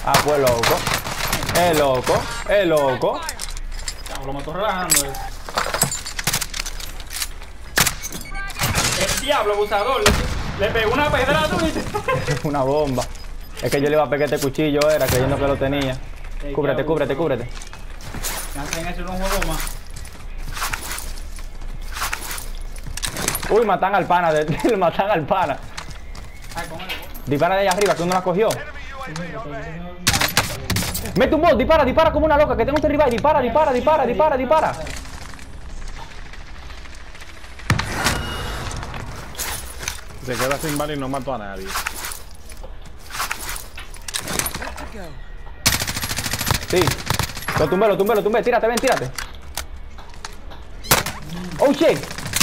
Ah, pues loco. Es loco. Es loco. Lo mató relajando. El diablo abusador. Le pegó una pedra, tú viste. Es una bomba. Es que yo le iba a pegar este cuchillo, era creyendo que lo tenía. Cúbrete, cúbrete, cúbrete. Me hacen eso en un juego más. Uy, matan al pana, le matan al pana. Ay, con él. Dispara de allá arriba, que uno la cogió. Mete un bot, dispara, dispara como una loca, que tengo este rival. Dispara, dispara, dispara, dispara, dispara. Se queda sin bala y no mató a nadie. Sí. Lo tumbé. Tírate, ven, tírate. Oh, shit.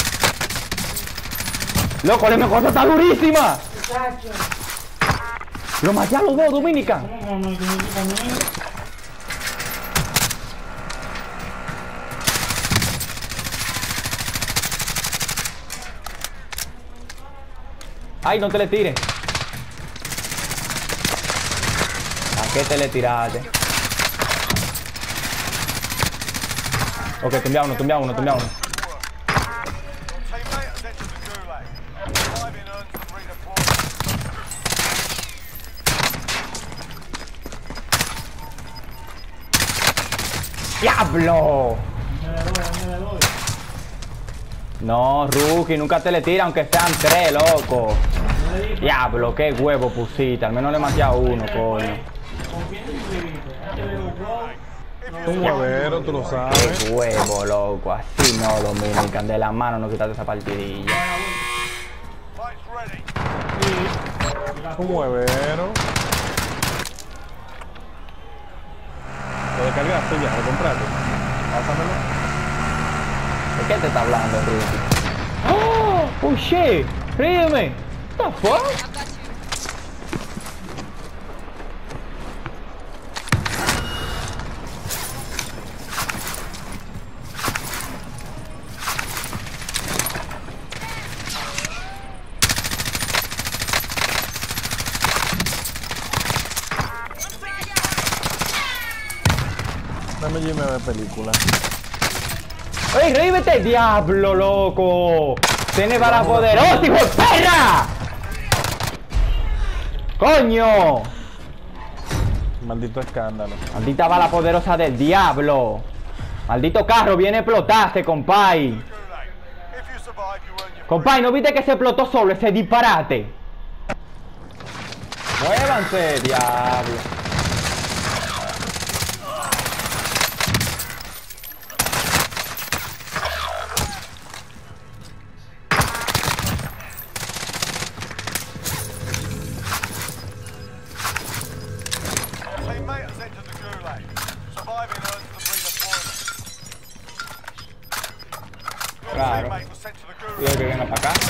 Loco, la mejor está durísima. Lo maté a los dos, Dominica. Ay, no te le tires. ¿A qué te le tiraste? Ok, tumbea uno. ¡Diablo! No, Rookie, nunca te le tira aunque sean 3, loco. Diablo, qué huevo pusiste. Al menos le maté a uno, coño. Un huevero, tú lo sabes. Qué huevo, loco. Así no, Dominican. De la mano no quitaste esa partidilla. Un huevero. Lo descargaste ya, lo compraste. Pásamelo. ¿De qué te está hablando, Rookie? ¡Oh! ¡Oh, shit! ¡Ríeme! ¿What the fuck? Dame Jimmy a ver película. ¡Ey, rívete! ¡Diablo, loco! ¡Tiene bala poderosa, hijo de perra! ¡Coño! Maldito escándalo. Maldita bala poderosa del diablo. Maldito carro, viene a explotarse, compay. Compay, ¿no viste que se explotó solo ese disparate? Muévanse, diablo. Claro. Y el que venga para acá.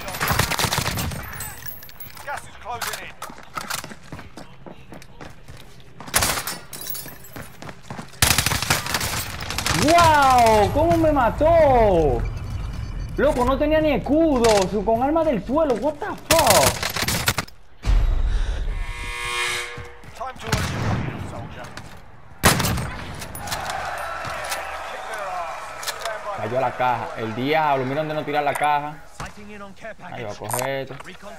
¡Wow! ¿Cómo me mató? Loco, no tenía ni escudo. Con arma del suelo. What the fuck? Cayó la caja. El diablo. Mira dónde no tirar la caja. Ahí va a coger esto.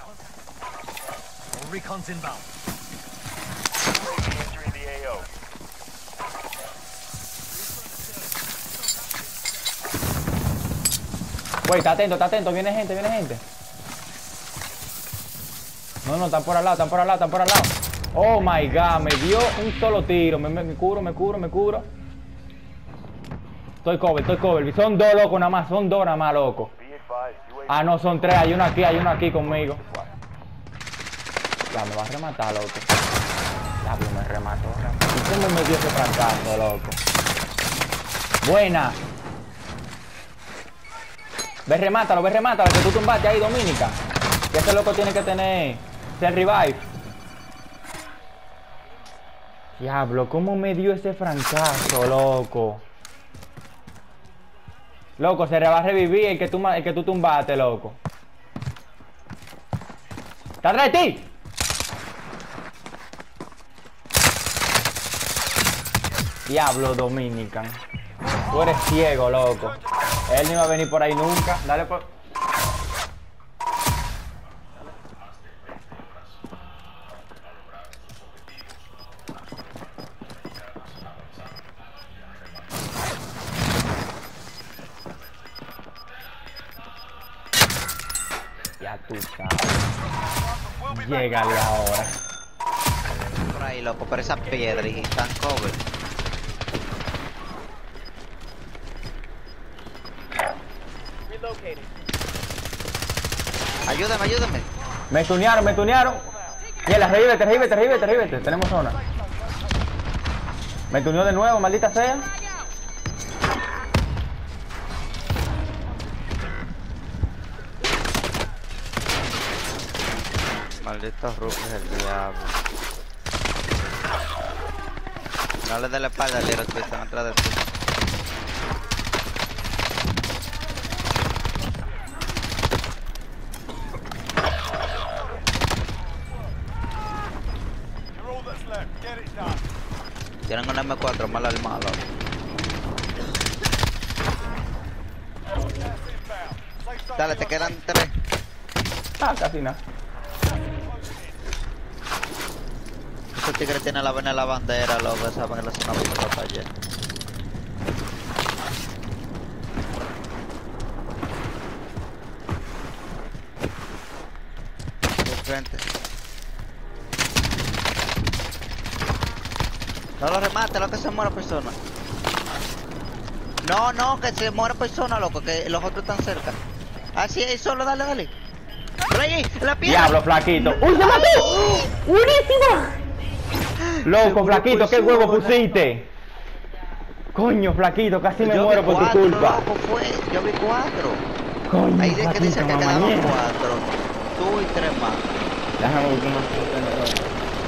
Güey, está atento. Viene gente. No, están por al lado. Oh my god, me dio un solo tiro. Me cubro. Estoy cover. Son dos, loco, nada más. Son dos, nada más, loco. Ah, no, son tres. Hay uno aquí conmigo. Ya, me va a rematar, loco. Diablo, me remató. ¿Y cómo me dio ese fracaso, loco? Buena. Ve, remátalo, que tú tumbaste ahí, Dominica. Que ese loco tiene que tener el revive. Diablo, ¿cómo me dio ese fracaso, loco? Loco, se va a revivir el que tú tumbaste, loco. ¡Está atrás de ti! Diablo, Dominican. Tú eres ciego, loco. Él no iba a venir por ahí nunca. Dale por... Ya tú sabes. Llégale ahora. Por ahí, loco, por esa piedra y están cover. Ayúdame, ayúdame. Me tunearon, me tunearon. Mira, revívete. Tenemos zona. Me tuneó de nuevo, maldita sea. Malditos rupios del diablo. No le dé la espalda al Little Twist, están atrás de ti. Tienen un M4 mal armado. Dale, te quedan 3. Ah, casi nada. Esos tigres tienen la vena en la bandera, loco, saben que la zona va a estar llena. De frente. No lo remate, lo que se muera persona. No, no, que se muera persona, loco, que los otros están cerca. Así es, solo dale, dale. Por ahí, la piedra. Diablo, flaquito. ¡Uy, se mató! ¡Buenísima! Loco, flaquito, ¿qué huevo pusiste? Coño, flaquito, casi me muero por tu culpa. Loco, fue, yo vi 4. Coño, Ahí dice que dice que flaquito, quedaban 4. mamá. Tú y 3 más. Déjame buscar más.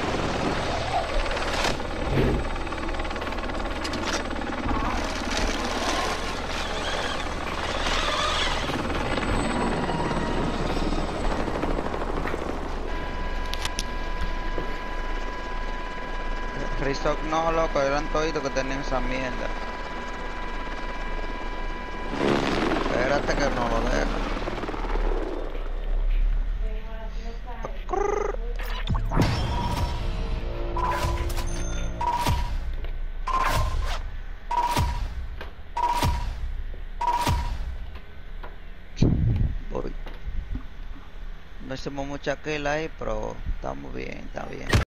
Restock no, loco, eran toditos que tenían esa mierda. Espérate que no lo dejan. Voy. No hicimos mucha kill ahí, pero estamos bien, está bien.